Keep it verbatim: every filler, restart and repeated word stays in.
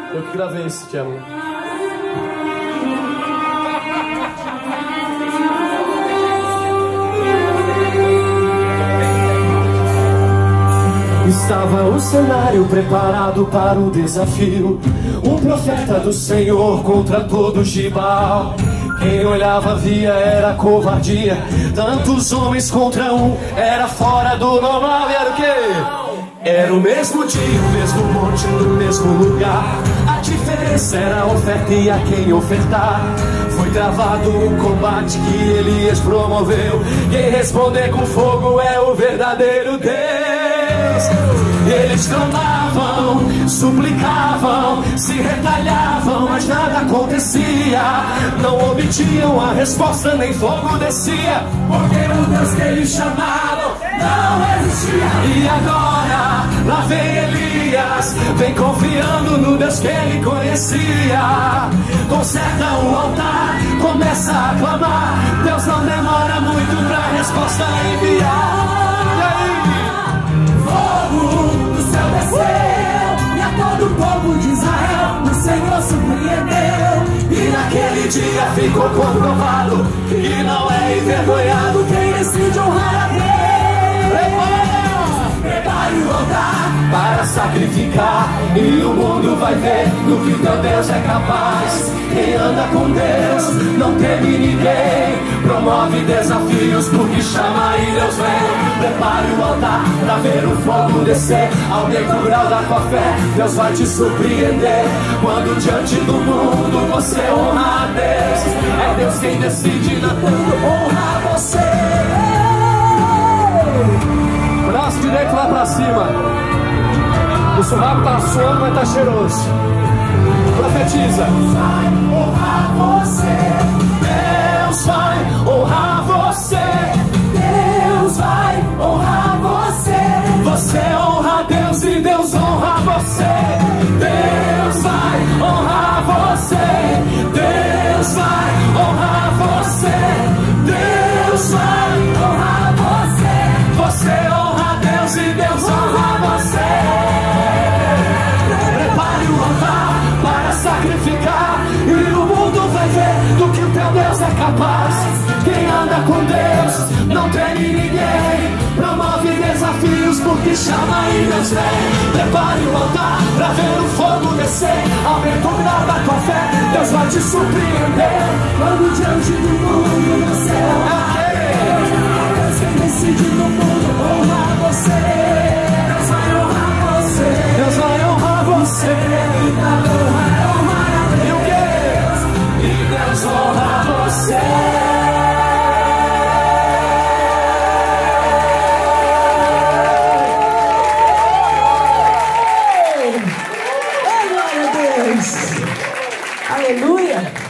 Eu que gravei esse tema. Estava o cenário preparado para o desafio. Um profeta do Senhor contra todo Gibal. Quem olhava via era covardia. Tantos homens contra um era fora do normal. E era o quê? Era o mesmo dia, o mesmo monte, no mesmo lugar. A diferença era a oferta e a quem ofertar. Foi travado um combate que Elias promoveu. Quem responder com fogo é o verdadeiro Deus. Eles clamavam, suplicavam, se retalhavam, mas nada acontecia. Não obtinham a resposta, nem fogo descia, porque o Deus que eles chamavam não existia. E agora, lá vem Elias, vem confiando no Deus que ele conhecia. Conserta o altar, começa a clamar. Deus não demora muito pra resposta enviar. E aí? Fogo do céu desceu, e a todo o povo de Israel o Senhor surpreendeu. E naquele dia ficou comprovado que não é envergonhado quem decide honrar a Deus. Prepare o altar para sacrificar, e o mundo vai ver no que teu Deus é capaz. Quem anda com Deus não teme ninguém, promove desafios porque chama e Deus vem. Prepare o altar pra ver o fogo descer. Aumenta o grau da tua fé, Deus vai te surpreender. Quando diante do mundo você honra a Deus, é Deus quem decide na tua honra você. Braço direito lá pra cima. O sovaco tá suando, mas tá cheiroso. Profetiza. Deus vai honrar você. Deus vai honrar você. Deus vai honrar você. Você honra Deus e Deus honra você. Deus vai honrar você. Deus vai honrar você. Deus vai honrar você. Você honra Deus e Deus honra você. Prepare o altar para sacrificar, e o mundo vai ver do que o teu Deus é capaz. Quem anda com Deus não teme ninguém, promove desafios porque chama e Deus vem. Prepare o altar pra ver o fogo descer. Aumenta o grau da tua fé, Deus vai te surpreender. Quando diante do mundo você honra Deus, Deus quem decide no mundo honra você. Deus vai honrar você. Deus vai honrar você. E honra, honra a Deus. E o quê? E Deus honra você. Aleluia!